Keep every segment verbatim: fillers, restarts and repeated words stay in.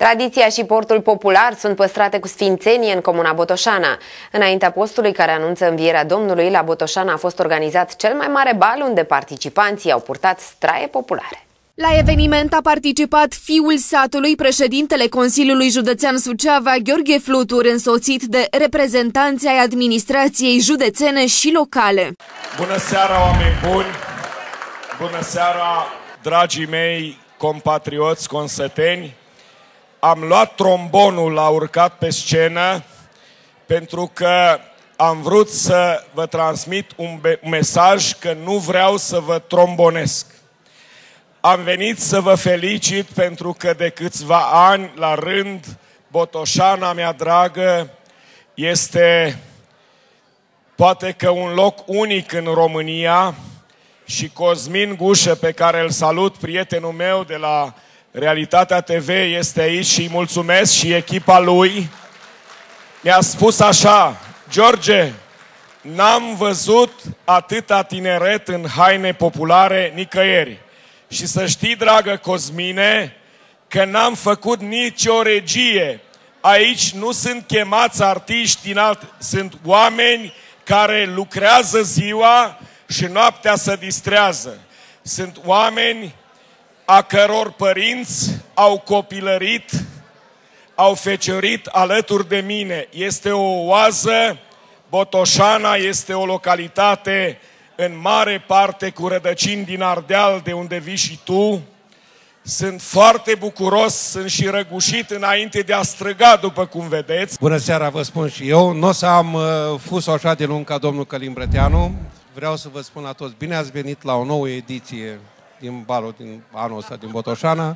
Tradiția și portul popular sunt păstrate cu sfințenie în comuna Botoșana. Înaintea postului care anunță învierea Domnului, la Botoșana a fost organizat cel mai mare bal unde participanții au purtat straie populare. La eveniment a participat fiul satului, președintele Consiliului Județean Suceava, Gheorghe Flutur, însoțit de reprezentanții ai administrației județene și locale. Bună seara, oameni buni! Bună seara, dragii mei compatrioți consăteni! Am luat trombonul, l-a urcat pe scenă, pentru că am vrut să vă transmit un mesaj că nu vreau să vă trombonesc. Am venit să vă felicit pentru că de câțiva ani la rând, Botoșana mea dragă este poate că un loc unic în România și Cosmin Gușă, pe care îl salut, prietenul meu de la Realitatea T V, este aici și îi mulțumesc și echipa lui. Mi-a spus așa: George, n-am văzut atâta tineret în haine populare nicăieri. Și să știi, dragă Cosmine, că n-am făcut nicio regie. Aici nu sunt chemați artiști din alt, sunt oameni care lucrează ziua și noaptea se distrează. Sunt oameni a căror părinți au copilărit, au feciorit alături de mine. Este o oază, Botoșana este o localitate în mare parte cu rădăcini din Ardeal, de unde vii și tu. Sunt foarte bucuros, sunt și răgușit înainte de a străga, după cum vedeți. Bună seara, vă spun și eu. Nu o să am uh, fus așa de lung ca domnul Călim Brăteanu. Vreau să vă spun la toți, bine ați venit la o nouă ediție din balul din anul ăsta din Botoșana.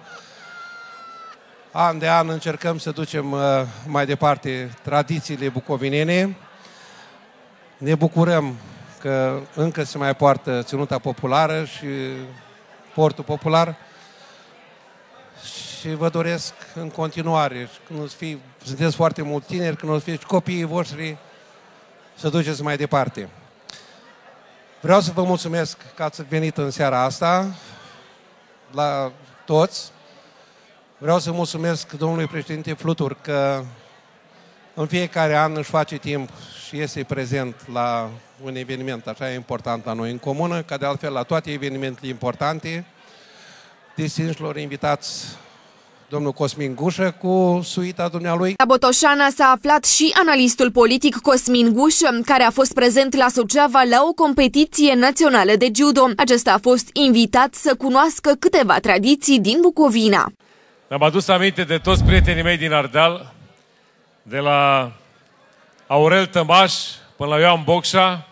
An de an încercăm să ducem uh, mai departe tradițiile bucovinene. Ne bucurăm că încă se mai poartă ținuta populară și portul popular și vă doresc în continuare, când o să fie, sunteți foarte mulți tineri, când o să fie copiii voștri, să duceți mai departe. Vreau să vă mulțumesc că ați venit în seara asta, la toți. Vreau să mulțumesc domnului președinte Flutur că în fiecare an își face timp și este prezent la un eveniment așa important la noi în comună, ca de altfel la toate evenimentele importante. Distinșilor invitați domnul Cosmin Gușă cu suita dumnealui. La Botoșana s-a aflat și analistul politic Cosmin Gușă, care a fost prezent la Suceava la o competiție națională de judo. Acesta a fost invitat să cunoască câteva tradiții din Bucovina. Mi-am adus aminte de toți prietenii mei din Ardeal, de la Aurel Tămaș până la Ioan Bocșa,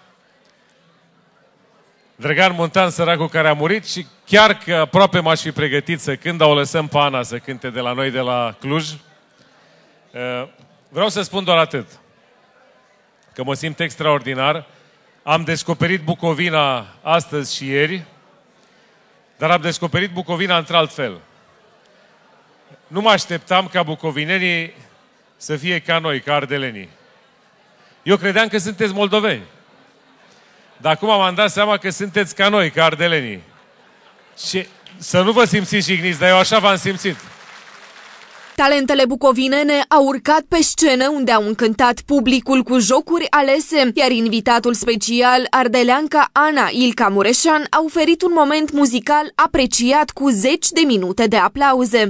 Drăgan Muntean, săracul care a murit, și chiar că aproape m-aș fi pregătit să cânt, dar o lăsăm pe Ana să cânte de la noi, de la Cluj. Vreau să spun doar atât, că mă simt extraordinar. Am descoperit Bucovina astăzi și ieri, dar am descoperit Bucovina într-alt fel. Nu mă așteptam ca bucovinenii să fie ca noi, ca ardelenii. Eu credeam că sunteți moldoveni. Dar acum m-am dat seama că sunteți ca noi, ca ardelenii. Și să nu vă simțiți jigniți, dar eu așa v-am simțit. Talentele bucovinene au urcat pe scenă, unde au încântat publicul cu jocuri alese, iar invitatul special, ardeleanca Ana Ilca Mureșan, a oferit un moment muzical apreciat cu zeci de minute de aplauze.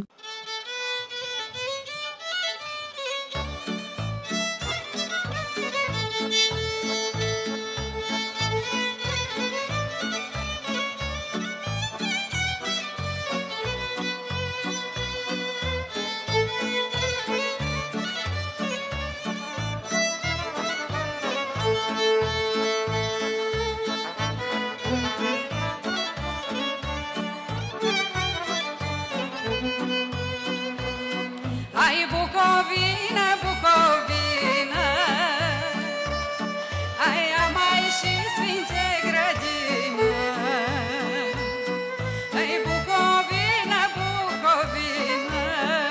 Hai Bucovina, Bucovina, ai mai și sfinte grădină. Hai Bucovina, Bucovina,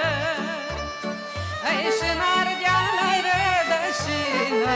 ai și în Ardeal ai rădășină.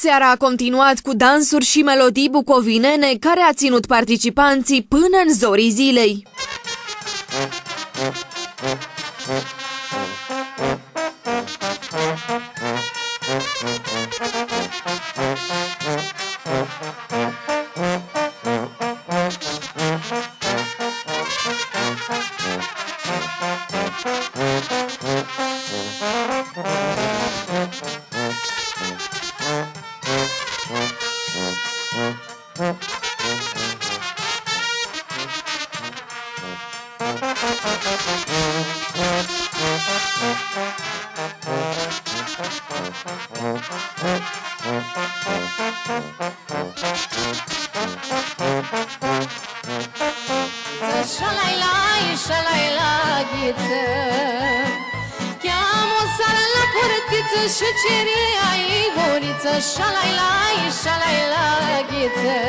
Seara a continuat cu dansuri și melodii bucovinene care a ținut participanții până în zorii zilei. Și ceria Igoriță, șalai-lai, șalai-lai, ghiță.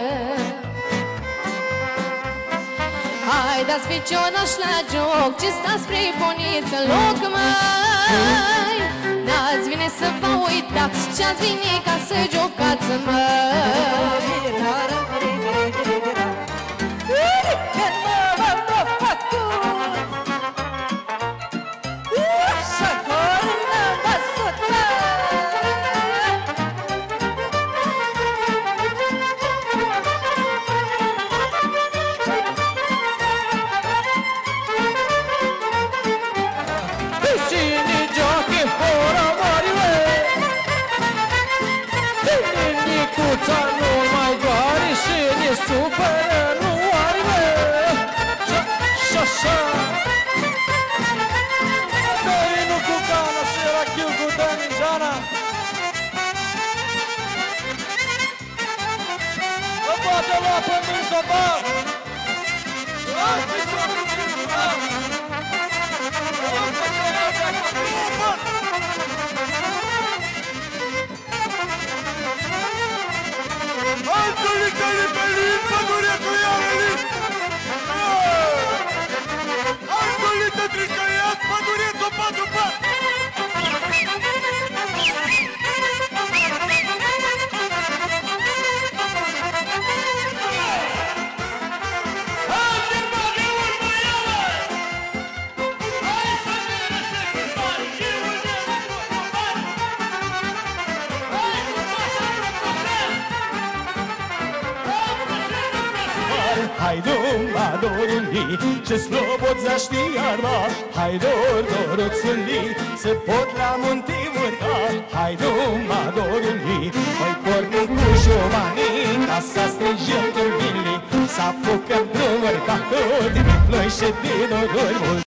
Hai, dați ficionași la joc, ce stați priponiți în loc, măi. N-ați vine să vă uitați, ce-ați vine ca să jocați, măi. Hajdu, madoruli, ce slobodza știarma. Hajdu, doroțuli, să pot la munte urca. Hajdu, madoruli, mai pornim cu șomanii, ca să strângem turbinii, să apucăm drumuri, ca tot din ploi și din oruri.